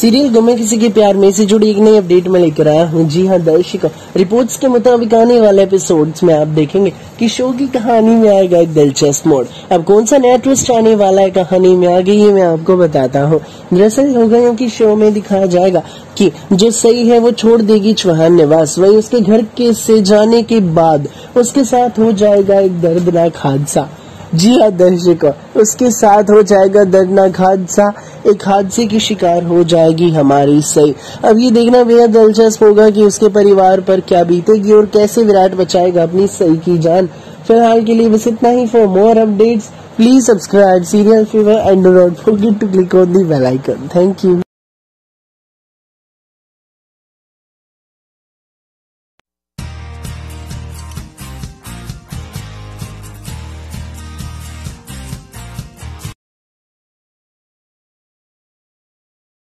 Serial गुम है किसी के प्यार में से जुड़ी एक नई अपडेट में लेकर आया हूँ। जी हाँ दर्शकों, रिपोर्ट्स के मुताबिक आने वाले एपिसोड्स में आप देखेंगे कि शो की कहानी में आएगा एक दिलचस्प मोड़। अब कौन सा नया ट्विस्ट आने वाला है कहानी में आगे, ये मैं आपको बताता हूँ। दरअसल हो गया कि शो में दिखाया जाएगा कि जो सही है वो छोड़ देगी चौहान निवास, वही उसके घर के से जाने के बाद उसके साथ हो जाएगा एक दर्दनाक हादसा। जी हाँ दर्शकों, उसके साथ हो जाएगा दर्दनाक हादसा, एक हादसे की शिकार हो जाएगी हमारी सई। अब ये देखना बेहद दिलचस्प होगा कि उसके परिवार पर क्या बीतेगी और कैसे विराट बचाएगा अपनी सई की जान। फिलहाल के लिए बस इतना ही। For more updates please subscribe serial fever and do not forget to click on the bell icon. Thank you.